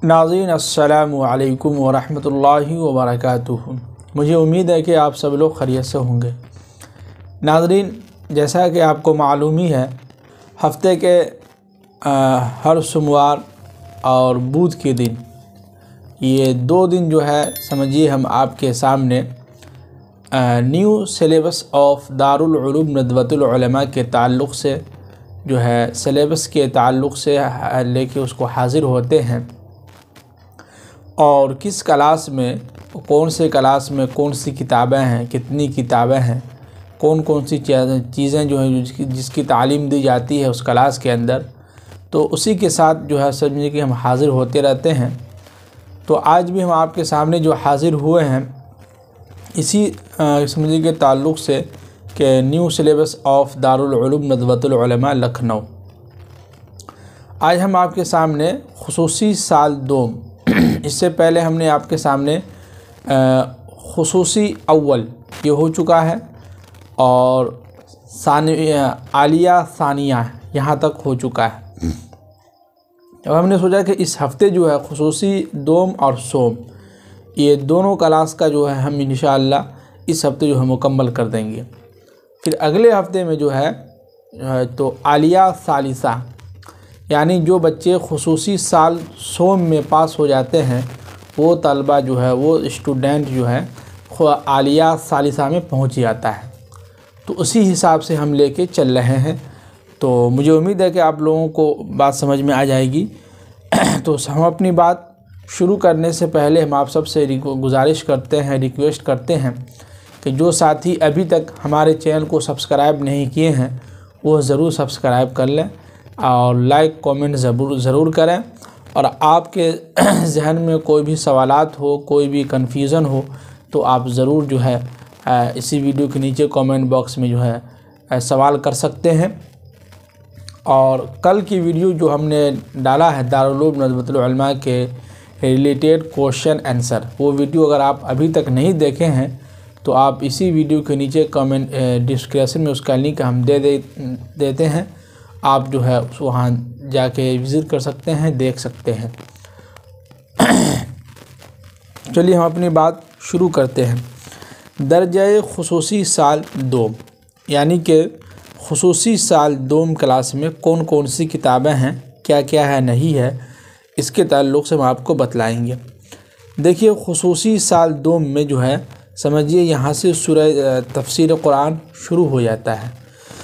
नाज़रीन अस्सलामु अलैकुम वरहमतुल्लाहि वबरकातुहू। मुझे उम्मीद है कि आप सब लोग खैरियत से होंगे। नाज़रीन, जैसा कि आपको मालूम ही है, हफ्ते के हर सोमवार और बुध के दिन, ये 2 दिन जो है समझिए हम आपके सामने new syllabus of Darul Uloom Nadwatul Ulama के ताल्लुक़ से जो है सिलेबस के ताल्लुक़ से लेके उसको हाज़िर होते हैं और किस क्लास में कौन से क्लास में कौन सी किताबें हैं, कितनी किताबें हैं, कौन कौन सी चीज़ें जो हैं जिसकी तालीम दी जाती है उस क्लास के अंदर, तो उसी के साथ जो है समझिए कि हम हाज़िर होते रहते हैं। तो आज भी हम आपके सामने जो हाज़िर हुए हैं इसी समझिए के ताल्लुक़ से कि new syllabus of Darul Uloom Nadwatul Ulama Lucknow. आज हम आपके सामने खुसूसी साल 2, इससे पहले हमने आपके सामने खुसूसी अव्वल ये हो चुका है और आलिया सानिया यहाँ तक हो चुका है। अब हमने सोचा कि इस हफ़्ते जो है खुसूसी दोम और सोम ये दोनों क्लास का जो है हम इंशाअल्लाह इस हफ़्ते जो है मुकम्मल कर देंगे। फिर अगले हफ़्ते में जो है तो आलिया सालिसा, यानी जो बच्चे खुसूसी साल सोम में पास हो जाते हैं वो तलबा जो है, वो स्टूडेंट जो है आलिया सालिसा में पहुंच जाता है। तो उसी हिसाब से हम लेके चल रहे हैं। तो मुझे उम्मीद है कि आप लोगों को बात समझ में आ जाएगी। तो हम अपनी बात शुरू करने से पहले हम आप सबसे गुजारिश करते हैं, रिक्वेस्ट करते हैं कि जो साथी अभी तक हमारे चैनल को सब्सक्राइब नहीं किए हैं वो ज़रूर सब्सक्राइब कर लें और लाइक कमेंट ज़रूर करें। और आपके जहन में कोई भी सवालात हो, कोई भी कन्फ्यूज़न हो तो आप ज़रूर जो है इसी वीडियो के नीचे कमेंट बॉक्स में जो है सवाल कर सकते हैं। और कल की वीडियो जो हमने डाला है दारुल उलूम नदवतुल उलमा के रिलेटेड क्वेश्चन आंसर, वो वीडियो अगर आप अभी तक नहीं देखे हैं तो आप इसी वीडियो के नीचे कमेंट डिस्क्रिप्शन में उसका लिंक हम देते हैं, आप जो है वहाँ जाके विज़िट कर सकते हैं, देख सकते हैं। चलिए हम अपनी बात शुरू करते हैं। दर्जे खुसूसी साल 2, यानी कि खुसूसी साल 2 क्लास में कौन कौन सी किताबें हैं, क्या क्या है नहीं है, इसके ताल्लुक़ से हम आपको बतलाएंगे। देखिए खुसूसी साल 2 में जो है समझिए यहाँ से सूरह तफसीर कुरान शुरू हो जाता है।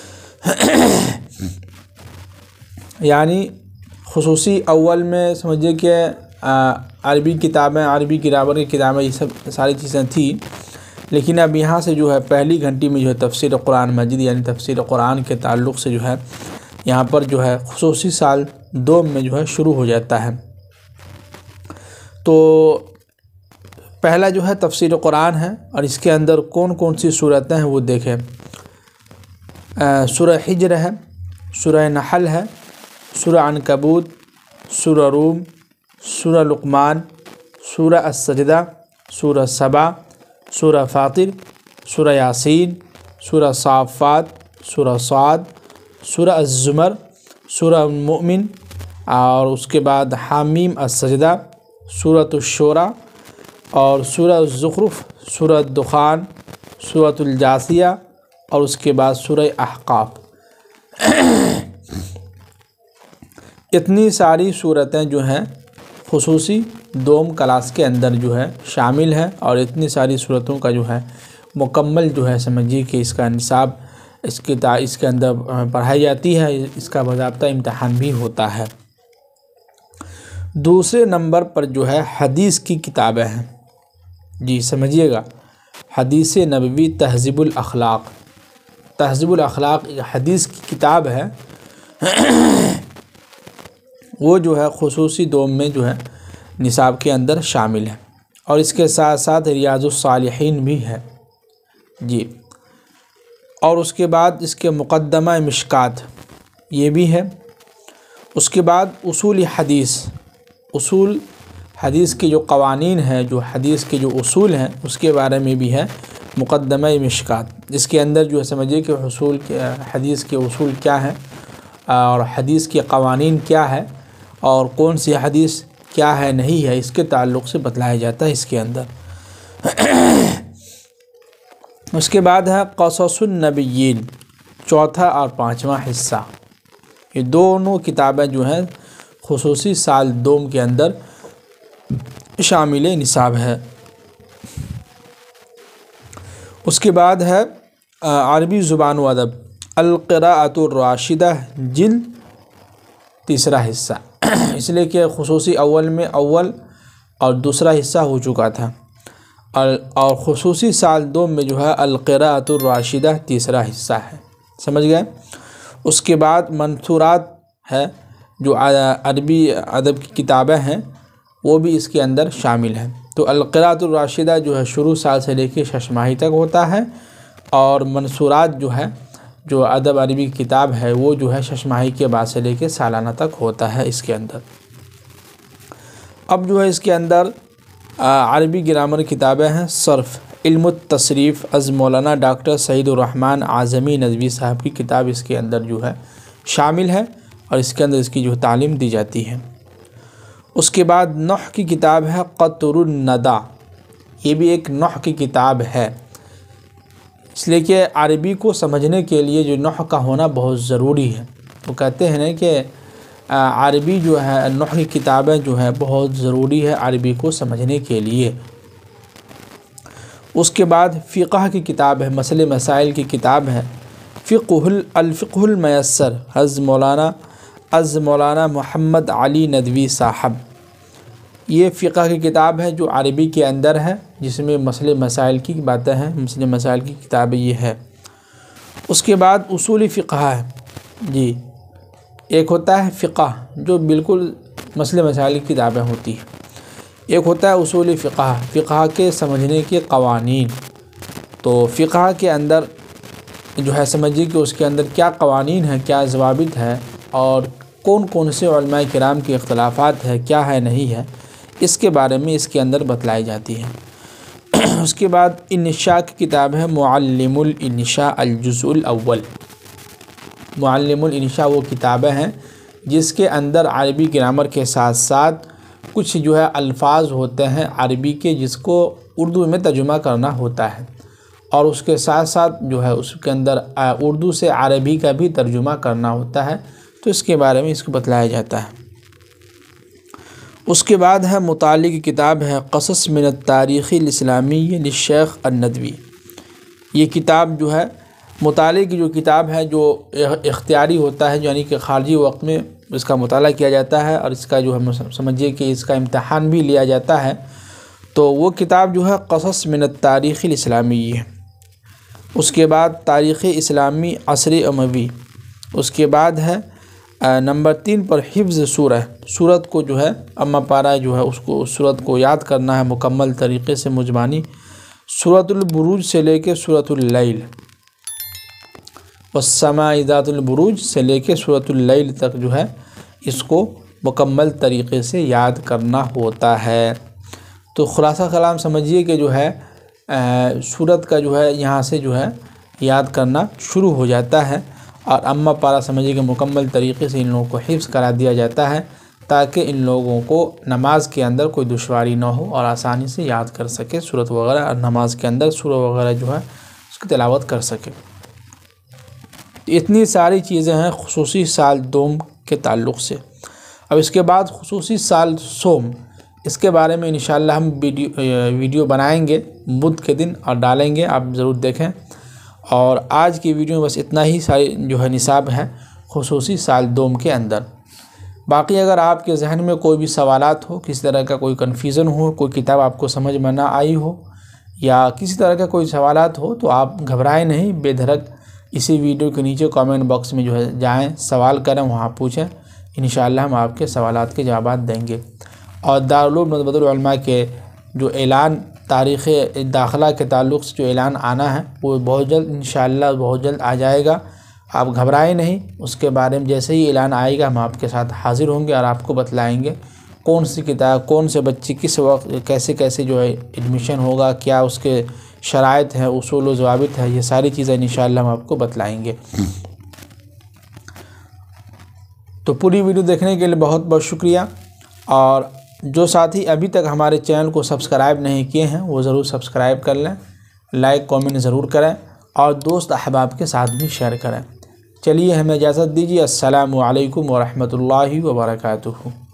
यानी खुसूसी अव्वल में समझिए कि अरबी किताबें, अरबी ग्रामर की किताबें, ये सब सारी चीज़ें थी। लेकिन अब यहाँ से जो है पहली घंटी में जो है तफसीर कुरान मजीद यानी तफसीर कुरान के ताल्लुक़ से जो है यहाँ पर जो है खुसूसी साल 2 में जो है शुरू हो जाता है। तो पहला जो है तफसीर कुरान है और इसके अंदर कौन कौन सी सूरतें हैं वो देखें। सूरह हिज्र है, सूरह नहल है, सूरह अनकबूत, सूरह रूम, सूरह लुक़मान, सूरह अस्सजदा, सूरह सबा, सूरह फातिर, सूरह यासीन, सूरह साफ़ात, सूरह साद, सूरह अज़्ज़ुमर, सूरह मुमिन और उसके बाद हामीम अस्सजदा, सूरह शुरा और सूरह ज़ुख़रुफ़, सूरह दुखान, सूरह जासिया और उसके बाद सूरह अहक़ाफ़। इतनी सारी सूरतें जो हैं खुसूसी 2 क्लास के अंदर जो है शामिल है और इतनी सारी सूरतों का जो है मुकम्मल जो है समझिए कि इसका निसाब इसके अंदर पढ़ाई जाती है, इसका बाज़ाब्ता इम्तहान भी होता है। दूसरे नंबर पर जो है हदीस की किताबें हैं। जी समझिएगा, हदीस नबवी तहज़ीबुल अख़लाक़, तहज़ीबुल अख़लाक़ हदीस की किताब है। वो जो है खुसूसी 2 में जो है निसाब के अंदर शामिल है और इसके साथ साथ रियाज़ुस सालिहीन भी है। जी, और उसके बाद इसके मुक़द्दमा मिशकात ये भी है। उसके बाद उसूल हदीस, उसूल हदीस के जो कवानीन है, जो हदीस के जो उसूल हैं उसके बारे में भी है मुक़द्दमा मिशकात। इसके अंदर जो है समझिए कि उसूल के हदीस के उसूल क्या हैं और हदीस के कवानीन क्या है और कौन सी हदीस क्या है नहीं है, इसके ताल्लुक़ से बतलाया जाता है इसके अंदर। उसके बाद है क़ससुन नबिय्यीन, चौथा और पाँचवा हिस्सा। ये दोनों किताबें जो हैं खुसूसी साल दोम के अंदर शामिल निसाब है। उसके बाद है अरबी ज़ुबान व अदब, अल-क़िराअतुर राशिदा, जिल्द, तीसरा हिस्सा। इसलिए कि खुसूसी अव्वल में अव्वल और दूसरा हिस्सा हो चुका था, और खुसूसी साल दोम में जो है अल-क़िराअतुर राशिदा तीसरा हिस्सा है। समझ गए। उसके बाद मंसूरात है, जो अरबी अदब की किताबें हैं वो भी इसके अंदर शामिल हैं। तो अल-क़िराअतुर राशिदा जो है शुरू साल से लेकर शशमाही तक होता है, और मंसूरात जो है, जो अदब अरबी की किताब है, वो जो है शशमाही के बाद से लेकर सालाना तक होता है इसके अंदर। अब जो है इसके अंदर अरबी ग्रामर किताबें हैं। सर्फ़, इल्मुत तसरीफ़, अज़ मौलाना डॉक्टर सईदुर रहमान आज़मी नदवी साहब की किताब इसके अंदर जो है शामिल है, और इसके अंदर इसकी जो तालीम दी जाती है। उसके बाद नह की किताब है क़तरुन नदा, ये भी एक नह की किताब है, इसलिए कि अरबी को समझने के लिए जो नह का होना बहुत ज़रूरी है। वो कहते हैं ना कि अरबी जो है, नह की किताबें जो है बहुत ज़रूरी है अरबी को समझने के लिए। उसके बाद फ़िक़ह की किताब है, मसले मसाइल की किताब है, फ़िक़हुल मयस्सर, अज़ मौलाना मोहम्मद अली नदवी साहब। ये फ़िक़ह की किताब है जो अरबी के अंदर है, जिसमें मसले मसाइल की बातें हैं, मसले मसाइल की किताब ये है। उसके बाद उसूली फ़िक़ह है जी, एक होता है फ़िक़ह जो बिल्कुल मसले मसाइल की किताबें होती हैं, एक होता है उसूली फ़िक़ह, फ़िक़ह के समझने के क़वानीन। तो फ़िक़ह के अंदर जो है समझिए कि उसके अंदर क्या क़वानीन है, क्या ज़वाबित है, और कौन कौन से उलमाए किराम के इख्तिलाफ़ात है, क्या है नहीं है, इसके बारे में इसके अंदर बतलाई जाती है। उसके बाद इन्शा की किताब है मुअल्लिमुल इन्शा अल-जुज़उल अव्वल। मुअल्लिमुल इन्शा वो किताबें हैं जिसके अंदर अरबी ग्रामर के साथ साथ कुछ जो है अल्फाज होते हैं अरबी के, जिसको उर्दू में तर्जुमा करना होता है, और उसके साथ साथ जो है उसके अंदर उर्दू से अरबी का भी तर्जुमा करना होता है। तो इसके बारे में इसको बतलाया जाता है। उसके बाद है मुतालिक की किताब है क़सस मिनत तारीख़िल इस्लामिय्या लिश्शेख़ अन-नदवी। ये किताब जो है मुतालिक की जो किताब है, जो इख्तियारी होता है, यानी कि ख़ारजी वक्त में इसका मुताला किया जाता है, और इसका जो हम समझिए कि इसका इम्तहान भी लिया जाता है। तो वो किताब जो है क़सस मिनत तारीख़िल इस्लामिय्या। उसके बाद तारीख़ इस्लामी असर अमवी। उसके बाद है नंबर 3 पर हिफ्ज़ सूरत को जो है अम्मा पारा जो है उसको सूरत को याद करना है मुकम्मल तरीक़े से मुजमानी, सूरतुल बुरूज से लेके सूरतुल लैल, वस्समाइ ज़ातिल बुरूज से लेके सूरतुल लैल तक जो है इसको मुकम्मल तरीक़े से याद करना होता है। तो खुलासा कलाम समझिए कि जो है सूरत का जो है यहाँ से जो है याद करना शुरू हो जाता है, और अम्मा पारा समझिए कि मुकम्मल तरीक़े से इन लोगों को हिफ्ज़ करा दिया जाता है, ताकि इन लोगों को नमाज के अंदर कोई दुश्वारी ना हो और आसानी से याद कर सके सूरत वगैरह, और नमाज के अंदर सूरत वगैरह जो है उसकी तिलावत कर सके। तो इतनी सारी चीज़ें हैं खुसूसी साल दोम के ताल्लुक़ से। अब इसके बाद खुसूसी साल सोम, इसके बारे में इंशाअल्लाह हम वीडियो बनाएंगे बुध के दिन और डालेंगे, आप ज़रूर देखें। और आज की वीडियो में बस इतना ही सारी जो है निसाब है खुसूसी साल दोम के अंदर। बाकी अगर आपके जहन में कोई भी सवालात हो, किसी तरह का कोई कन्फ्यूज़न हो, कोई किताब आपको समझ में ना आई हो, या किसी तरह का कोई सवालात हो, तो आप घबराएं नहीं, बेधड़क इसी वीडियो के नीचे कमेंट बॉक्स में जो है जाएं, सवाल करें, वहाँ पूछें, इंशाअल्लाह हम आपके सवालात के जवाब देंगे। और दारुल उलूम नदवतुल उलमा के जो ऐलान तारीख़ दाखिला के ताल्लुक़ से जो ऐलान आना है वो बहुत जल्द इंशाअल्लाह बहुत जल्द आ जाएगा। आप घबराएं नहीं, उसके बारे में जैसे ही ऐलान आएगा हम आपके साथ हाज़िर होंगे और आपको बतलाएंगे कौन सी किताब, कौन से बच्चे किस वक्त कैसे कैसे जो है एडमिशन होगा, क्या उसके शराइत हैं, उसूल व ज़वाबित है, ये सारी चीज़ें इंशाअल्लाह हम आपको बतलाएंगे। तो पूरी वीडियो देखने के लिए बहुत बहुत शुक्रिया। और जो साथी अभी तक हमारे चैनल को सब्सक्राइब नहीं किए हैं वो ज़रूर सब्सक्राइब कर लें, लाइक कमेंट ज़रूर करें और दोस्त अहबाब के साथ भी शेयर करें। चलिए हमें इजाज़त दीजिए। अस्सलामु अलैकुम व रहमतुल्लाहि व बरकातुहू।